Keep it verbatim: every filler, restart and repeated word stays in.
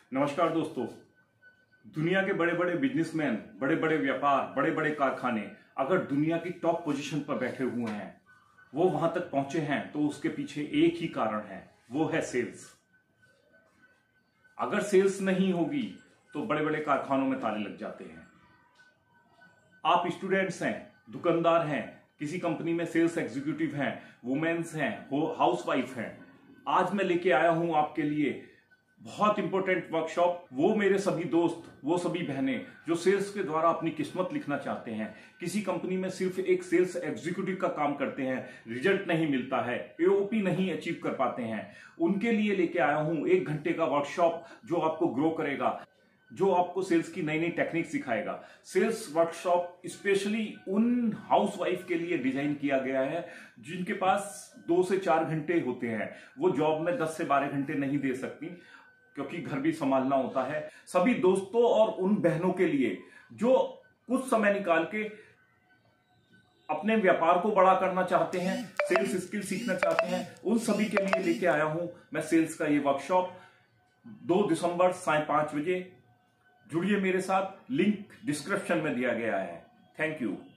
नमस्कार दोस्तों। दुनिया के बड़े बड़े बिजनेसमैन, बड़े बड़े व्यापार, बड़े बड़े कारखाने अगर दुनिया की टॉप पोजीशन पर बैठे हुए हैं, वो वहां तक पहुंचे हैं तो उसके पीछे एक ही कारण है, वो है सेल्स। अगर सेल्स नहीं होगी तो बड़े बड़े कारखानों में ताले लग जाते हैं। आप स्टूडेंट्स हैं, दुकानदार हैं, किसी कंपनी में सेल्स एग्जीक्यूटिव हैं, वुमेन्स हैं, हाउसवाइफ हैं, आज मैं लेके आया हूं आपके लिए बहुत इंपॉर्टेंट वर्कशॉप। वो मेरे सभी दोस्त, वो सभी बहनें जो सेल्स के द्वारा अपनी किस्मत लिखना चाहते हैं, किसी कंपनी में सिर्फ एक सेल्स एग्जीक्यूटिव का काम करते हैं, रिजल्ट नहीं मिलता है, एओपी नहीं अचीव कर पाते हैं, उनके लिए लेके आया हूं एक घंटे का वर्कशॉप जो आपको ग्रो करेगा, जो आपको सेल्स की नई नई टेक्निक सिखाएगा। सेल्स वर्कशॉप स्पेशली उन हाउसवाइफ के लिए डिजाइन किया गया है जिनके पास दो से चार घंटे होते हैं, वो जॉब में दस से बारह घंटे नहीं दे सकती क्योंकि घर भी संभालना होता है। सभी दोस्तों और उन बहनों के लिए जो कुछ समय निकाल के अपने व्यापार को बड़ा करना चाहते हैं, सेल्स स्किल सीखना चाहते हैं, उन सभी के लिए लेके आया हूं मैं सेल्स का ये वर्कशॉप। दो दिसंबर साय पांच बजे जुड़िए मेरे साथ, लिंक डिस्क्रिप्शन में दिया गया है। Thank you.